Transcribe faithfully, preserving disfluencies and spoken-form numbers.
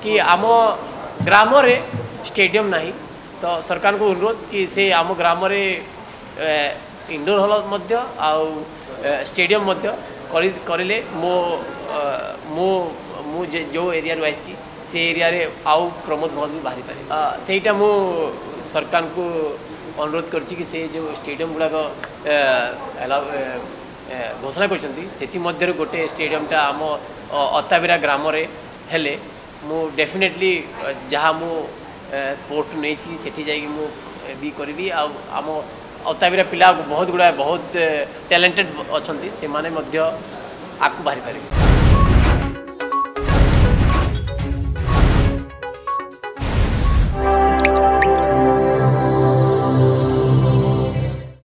कि आम ग्राम रे स्टेडियम नहीं तो सरकार को अनुरोध कि से आम ग्राम रे इंडोर हॉल मध्य आउ स्टेडियम मध्य करिले मो मो मु जो एरिया रू आसी से एरिया रे आउ प्रमोद महल भी बाहरी पारे सेटा मु सरकार को अनुरोध करछि कि से जो स्टेडियम गुड़ाक घोषणा कर गोटे स्टेडियमटा आम अताबिरा ग्राम रे हेले मु डेफिनेटली जहाँ मु स्पोर्ट नहीं सेठी जाइए मु भी करी आम अताबिरा पिला बहुत गुड़ा बहुत टैलेंटेड अच्छा से माने मध्य आगू बाहरी पारे।